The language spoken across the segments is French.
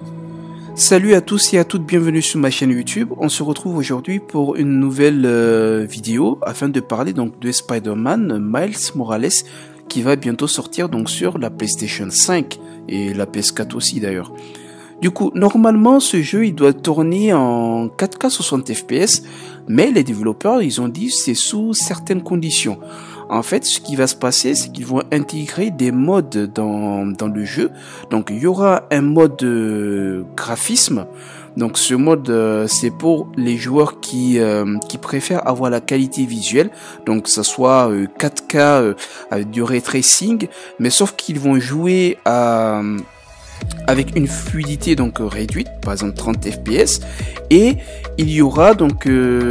Salut à tous et à toutes, bienvenue sur ma chaîne YouTube. On se retrouve aujourd'hui pour une nouvelle vidéo afin de parler donc de Spider-Man Miles Morales qui va bientôt sortir donc sur la PlayStation 5 et la PS4 aussi d'ailleurs. Du coup, normalement ce jeu il doit tourner en 4K 60 fps, mais les développeurs ils ont dit c'est sous certaines conditions. En fait, ce qui va se passer, c'est qu'ils vont intégrer des modes dans le jeu. Donc, il y aura un mode graphisme. Donc, ce mode, c'est pour les joueurs qui préfèrent avoir la qualité visuelle. Donc, ça soit 4K avec du ray tracing, mais sauf qu'ils vont jouer avec une fluidité donc réduite, par exemple 30 fps. Et il y aura donc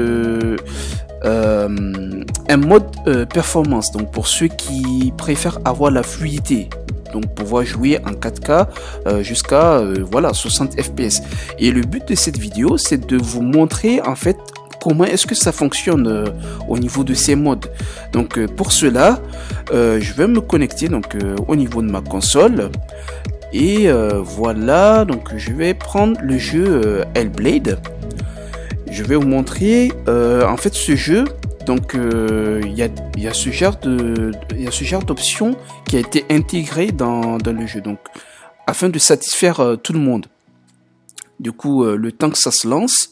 un mode performance, donc pour ceux qui préfèrent avoir la fluidité, donc pouvoir jouer en 4K jusqu'à voilà 60 fps. Et le but de cette vidéo, c'est de vous montrer en fait comment est-ce que ça fonctionne au niveau de ces modes. Donc pour cela, je vais me connecter donc au niveau de ma console. Et voilà, donc je vais prendre le jeu Hellblade. Je vais vous montrer en fait ce jeu. Donc il y a ce genre d'option qui a été intégré dans le jeu, donc afin de satisfaire tout le monde. Du coup, le temps que ça se lance,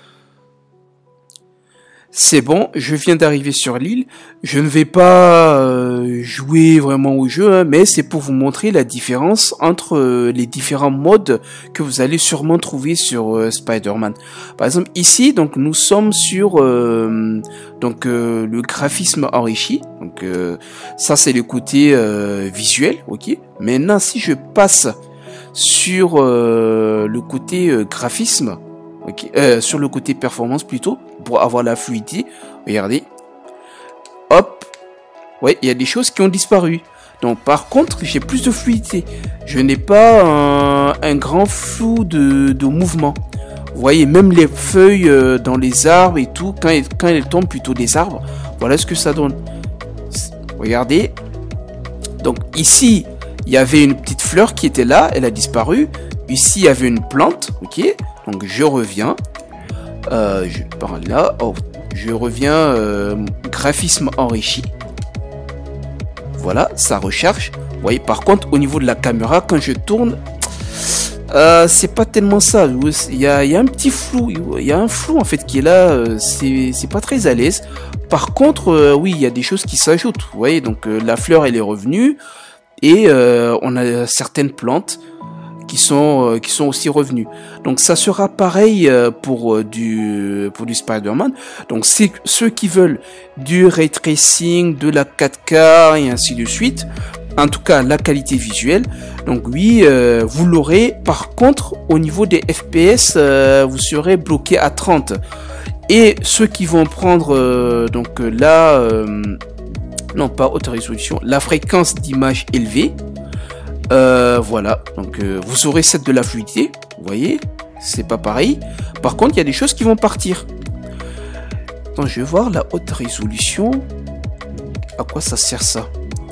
c'est bon, je viens d'arriver sur l'île. Je ne vais pas jouer vraiment au jeu, hein, mais c'est pour vous montrer la différence entre les différents modes que vous allez sûrement trouver sur Spider-Man. Par exemple, ici, donc nous sommes sur le graphisme enrichi. Donc ça, c'est le côté visuel, ok. Maintenant, si je passe sur le côté graphisme, okay, sur le côté performance plutôt, pour avoir la fluidité, regardez, hop, ouais, il y a des choses qui ont disparu. Donc par contre, j'ai plus de fluidité. Je n'ai pas un grand flou de mouvement. Vous voyez, même les feuilles dans les arbres et tout, quand elles tombent plutôt des arbres, voilà ce que ça donne. Regardez. Donc ici, il y avait une petite fleur qui était là, elle a disparu. Ici, il y avait une plante, ok. Donc je reviens. Par là, oh, je reviens graphisme enrichi. Voilà, ça recharge. Vous voyez, par contre, au niveau de la caméra, quand je tourne, c'est pas tellement ça. Il y a un petit flou. Il y a un flou en fait qui est là. C'est pas très à l'aise. Par contre, oui, il y a des choses qui s'ajoutent. Vous voyez, donc la fleur, elle est revenue et on a certaines plantes qui sont aussi revenus. Donc ça sera pareil pour du Spider-Man. Donc c'est ceux qui veulent du ray tracing, de la 4K et ainsi de suite. En tout cas la qualité visuelle. Donc oui, vous l'aurez. Par contre au niveau des FPS, vous serez bloqué à 30. Et ceux qui vont prendre donc là, non pas haute résolution, la fréquence d'image élevée. Voilà, donc vous aurez cette de la fluidité, vous voyez, c'est pas pareil. Par contre, il y a des choses qui vont partir. Attends, je vais voir la haute résolution. À quoi ça sert ça?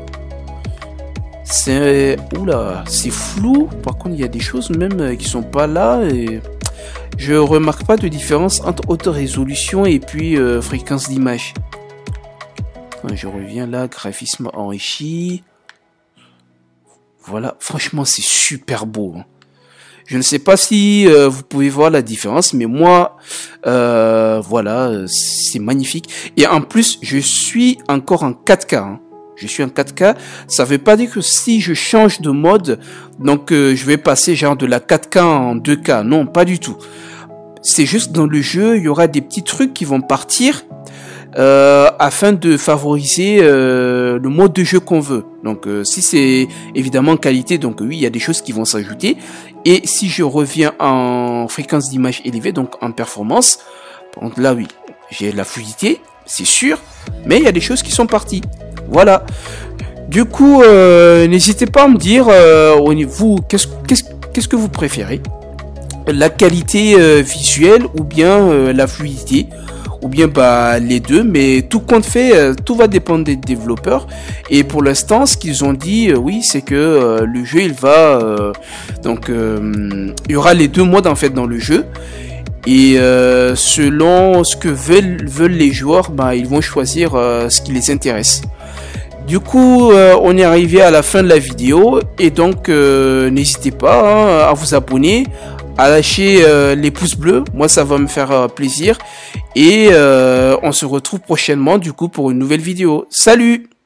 C'est... Oula, c'est flou. Par contre, il y a des choses même qui sont pas là. Et je remarque pas de différence entre haute résolution et puis fréquence d'image. Je reviens là, graphisme enrichi. Voilà, franchement, c'est super beau. Je ne sais pas si vous pouvez voir la différence, mais moi, voilà, c'est magnifique. Et en plus, je suis encore en 4K. Hein. Je suis en 4K. Ça veut pas dire que si je change de mode, donc je vais passer genre de la 4K en 2K. Non, pas du tout. C'est juste dans le jeu, il y aura des petits trucs qui vont partir. Afin de favoriser le mode de jeu qu'on veut. Donc si c'est évidemment qualité, donc oui, il y a des choses qui vont s'ajouter. Et si je reviens en fréquence d'image élevée, donc en performance, donc là oui, j'ai la fluidité, c'est sûr, mais il y a des choses qui sont parties. Voilà. Du coup, n'hésitez pas à me dire au niveau qu'est-ce que vous préférez, la qualité visuelle ou bien la fluidité. ou bien les deux, mais tout compte fait, tout va dépendre des développeurs. Et pour l'instant, ce qu'ils ont dit, oui, c'est que le jeu, il va il y aura les deux modes en fait dans le jeu. Et selon ce que veulent les joueurs, ils vont choisir ce qui les intéresse. Du coup, on est arrivé à la fin de la vidéo et donc n'hésitez pas à vous abonner, à lâcher les pouces bleus, moi ça va me faire plaisir et on se retrouve prochainement du coup pour une nouvelle vidéo. Salut!